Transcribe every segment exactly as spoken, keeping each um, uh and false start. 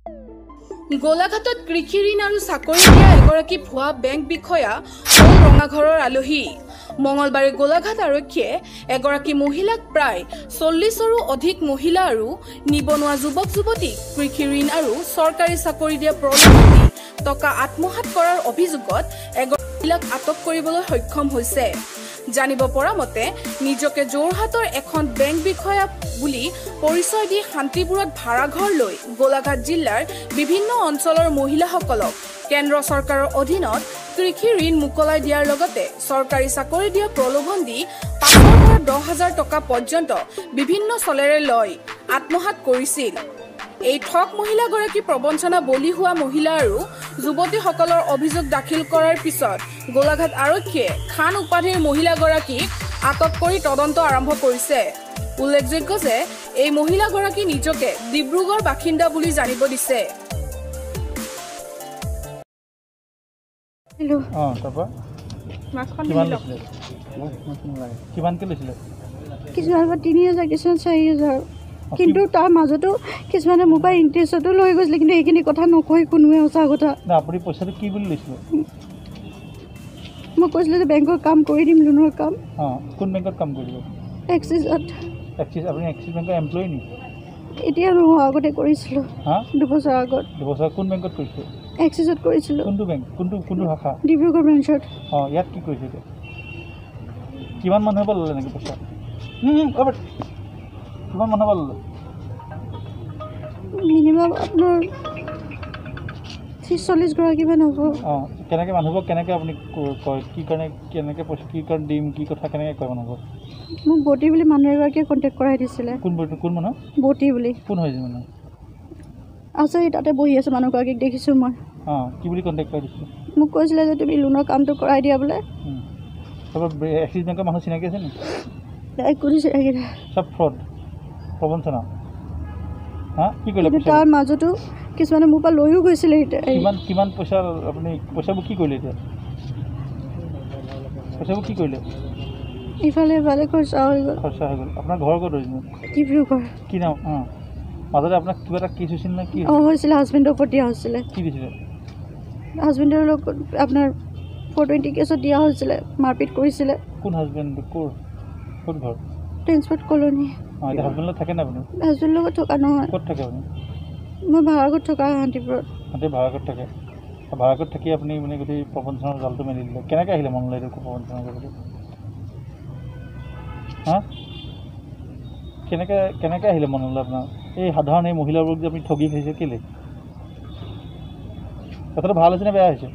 গোলাঘাটত কৃষি ঋণ আৰু চাকৰি দিয়া এগৰাকী ভুৱা বেংক বিষয়া হ'ল ৰঙাঘৰৰ আলহী। মঙলবাৰে গোলাঘাট আৰক্ষীয়ে এগৰাকী মহিলাক প্ৰায় চল্লিছৰো অধিক মহিলা আৰু নিবনুৱা যুৱক যুৱতীক কৃষি ঋণ আৰু চৰকাৰী চাকৰি দিয়া প্ৰলোভন দি টকা আত্মসাৎ কৰাৰ অভিযোগত এগৰাকী মহিলাক আটক কৰিবলৈ সক্ষম হৈছে। জানিব পৰা মতে নিজকে যোৰহাটৰ এখন বেংক বিষয়া বুলি পৰিচয় দি শান্তিপুৰত ভাড়াঘৰ লৈ গোলাঘাট জিলাৰ বিভিন্ন অঞ্চলৰ মহিলাসকলক কেন্দ্ৰ চৰকাৰৰ অধীনত কৃষি ঋণ মোকলাই দিয়াৰ লগতে চৰকাৰী চাকৰি দিয়া প্ৰলোভন দি পাঁচৰ পৰা দহ হাজাৰ টকা পৰ্যন্ত বিভিন্ন চলেৰে লৈ আত্মসাৎ কৰিছিল। এই ঠগ মহিলাগৰাকী প্ৰবঞ্চনা বলি হোৱা মহিলা আৰু যুৱতীসকলৰ অভিযোগ দাখিল কৰাৰ পিছত গোলাঘাট আৰক্ষীয়ে খান উপাধিৰ মহিলাগৰাকীক আটক কৰি তদন্ত আৰম্ভ কৰিছে। উল্লেখযোগ্য যে এই মহিলাগৰাকী নিজকে ডিব্ৰুগড় বাসিন্দা বুলি জানিব দিছে। কিন্তু তাৰ মাজতো কিছুমানে মোবাইল ইণ্টাৰেষ্টতো লৈ গৈছিলে, কিন্তু এইখিনি কথা নকয় কোনোৱে সঁচা কথা। আপুনি পইচাটো কি বুলি লৈছিলে? মই কৈছিলোঁ যে বেংকৰ কাম কৰি দিম, লোনৰ কাম। অঁ, কোন বেংকত কাম কৰিব? এক্সিছত। এক্সিছ, আপুনি এক্সিছ বেংকৰ এমপ্লয়ী নেকি? এতিয়া নহয়, আগতে কৰিছিলোঁ। হা, দুবছৰ আগত। দুবছৰ কোন বেংকত কৰিছে? এক্সিছত কৰিছিলোঁ। কোনটো বেংক? কোনটো কোনটো শাখা? ডিব্ৰুগড় ব্ৰাঞ্চত। অঁ, ইয়াত কি কৰিছে এতিয়া? কিমান মানুহৰ পৰা ল'লে নেকি পইচা? কিমান মানুহৰ পৰা ল'লে? মিনিমাম আপোনাৰ ত্ৰিছ চল্লিছ গৰাকীমান হ'ব। অঁ, কেনেকৈ মানুহবোৰক কেনেকৈ আপুনি কয়? কি কাৰণে কেনেকৈ পইচা কি কাৰণে দিম, কি কথা কেনেকৈ কয় মানুহবোৰক? মোক বটি বুলি মানুহ এগৰাকীয়ে কণ্টেক্ট কৰাই দিছিলে। কোন কোন মানুহ? বটি বুলি। কোন হৈছে মানুহ? আছে, তাতে বহি আছে মানুহগৰাকীক দেখিছোঁ মই। অঁ, কি বুলি কণ্টেক্ট কৰাই দিছিলে? মোক কৈছিলে যে তুমি লোনৰ কামটো কৰাই দিয়া বোলে। তাৰপৰা এক্সিছ বেংকৰ মানুহ চিনাকি আছে নেকি? কোনো চিনাকি নাই, চব ফ্ৰড, প্ৰবঞ্চনা। হা, কি কৰিলে? তাৰ মাজতো কিছুমানে মোৰ পৰা লৈও গৈছিলে। কিমান কিমান পইচা আপুনি পইচাবোৰ কি কৰিলে এতিয়া? পইচাবোৰ কি কৰিলে? ইফালে ইফালে খৰচা হৈ গ'ল। খৰচা হৈ গ'ল। আপোনাৰ ঘৰ ক'ত হৈছিল? ডিব্ৰুগড়। কি নাম? অঁ, মাজতে আপোনাক কিবা এটা কেছ হৈছিল নে কি? অঁ, হৈছিলে। হাজবেণ্ডৰ ওপৰত দিয়া হৈছিলে। কি দিছিলে? হাজবেণ্ডৰ লগত আপোনাৰ ফ'ৰ টুৱেণ্টি কেছত দিয়া হৈছিলে, মাৰপিট কৰিছিলে। কোন হাজবেণ্ড? ক'ৰ ক'ত ঘৰ? Transport colony. অঁ, এতিয়া হাজবেণ্ডৰ লগত থাকে নে আপুনি? হাজবেণ্ডৰ লগত থকা নহয়। ক'ত থাকে আপুনি? মই ভাড়াঘৰত থকা শান্তিপুৰত। তাতে ভাড়াঘৰত থাকে। ভাড়াঘৰত থাকি আপুনি মানে গোটেই প্ৰবঞ্চনাৰ জালটো মেলি দিলে। কেনেকৈ আহিলে মনলৈ এইটো প্ৰবঞ্চনা কৰিবলৈ? হা, কেনেকৈ কেনেকৈ আহিলে মনলৈ আপোনাৰ? এই সাধাৰণ এই মহিলাবোৰক যে আপুনি ঠগি খাইছে কেলৈ? কথাটো ভাল হৈছে নে বেয়া হৈছে?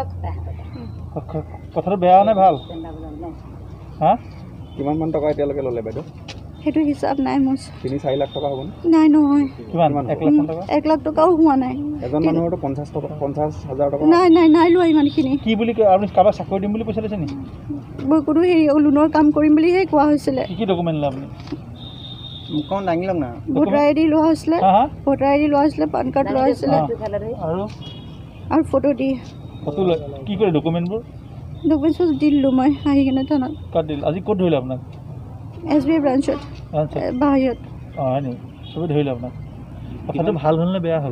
কথাটো বেয়া নে ভাল? হা, কিমানমান টকা এতিয়ালৈকে ল'লে বাইদেউ? সেইটো হিচাপ নাই মোৰ। তিনি চাৰি লাখ টকা হ'ব নাই? নহয়। কিমান? এক লাখ টকা? এক লাখ টকাও হোৱা নাই। এজন মানুহৰতো পঞ্চাছ টকা পঞ্চাছ হাজাৰ টকা। নাই নাই নাই লোৱা ইমানখিনি। কি বুলি কয়? আপুনি কাৰোবাক চাকৰি দিম বুলি পইচা লৈছে নেকি? মই কোনো হেৰি লোনৰ কাম কৰিম বুলিহে কোৱা হৈছিলে। কি কি ডকুমেণ্ট ল'লে আপুনি? মুখখন দাঙি লওক না। ভোটাৰ আই ডি লোৱা হৈছিলে, ভোটাৰ আই ডি লোৱা হৈছিলে, পান কাৰ্ড লোৱা হৈছিলে, আৰু আৰু ফটো দি। ফটো লৈ কি কৰে ডকুমেণ্টবোৰ? ডকুমেণ্টছবোৰ দি দিলোঁ মই আহি কিনে থানাত। কাট দিল। আজি ক'ত ধৰিলে আপোনাক? এছ বি আই ব্ৰাঞ্চত বাহিৰত। অঁ, হয় নেকি? চবেই ধৰিলে আপোনাক? কথাটো ভাল হ'ল নে বেয়া হ'ল?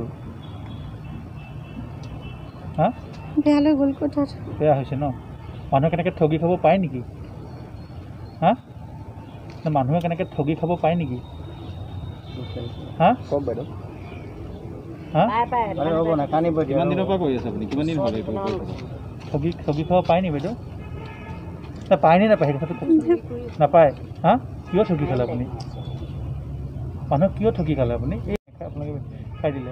হা, বেয়া লৈ গ'ল কথাত। বেয়া হৈছে ন? মানুহে কেনেকৈ ঠগি খাব পায় নেকি? হা, মানুহে কেনেকৈ ঠগি খাব পায় নেকি? হা, কওক বাইদেউ। হা, হ'ব না কান্দিব। কিমান দিনৰ পৰা কৰি আছে আপুনি? কিমান দিন হ'ল ঠগি ঠগি খাব পায় নি বাইদেউ? পায়নে নাপায় সেই কথাটো কওক। নাপায়? হা, কিয় ঠগি খালে আপুনি? মানুহক কিয় ঠগি খালে আপুনি? এই আপোনালোকে খাই দিলে।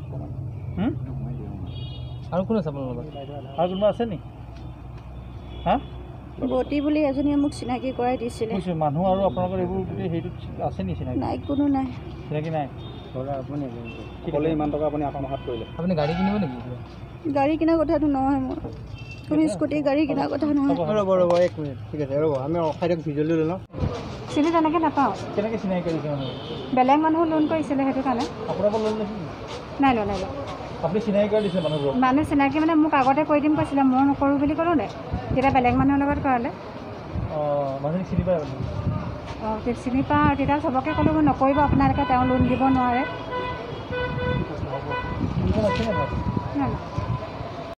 আৰু কোন আছে আপোনাৰ লগত? আৰু কোনোবা আছে নি? হা, বটি বুলি এজনীয়ে মোক চিনাকি কৰাই দিছিলে। মানুহ আৰু আপোনালোকৰ এইবোৰ গোটেই হেৰিটোত আছে নি চিনাকি? নাই, কোনো নাই চিনাকি। নাই? আপুনি ক'লে ইমান টকা আপুনি আত্মসাৎ কৰিলে। আপুনি গাড়ী কিনিব নেকি? গাড়ী কিনাৰ কথাটো নহয় মোৰ। কোনো স্কুটি গাড়ী কিনাৰ কথা নহয়। ৰ'ব ৰ'ব এক মিনিট। ঠিক আছে ৰ'ব, আমি অখাই দিয়ক ভিডিঅ' লৈ লওঁ। চিনি তেনেকৈ নাপাওঁ। কেনেকৈ চিনাকি কৰিছে মানুহ? বেলেগ মানুহ লোন কৰিছিলে সেইটো কাৰণে। আপোনাৰ পৰা লোন লৈছে? নাই লোৱা, নাই লোৱা। আপুনি চিনাকি কৰি দিছে মানুহবোৰক? মানুহ চিনাকি মানে মোক আগতে কৈ দিম কৈছিলে, মই নকৰোঁ বুলি ক'লোঁ নে, তেতিয়া বেলেগ মানুহৰ লগত কৰালে। অঁ, মানুহখিনি চিনি পায় আপুনি? অঁ, চিনি পাওঁ। তেতিয়া চবকে ক'লোঁ নকৰিব আপোনালোকে, তেওঁ লোন দিব নোৱাৰে। আইডিখন আছে নে নাই? নাই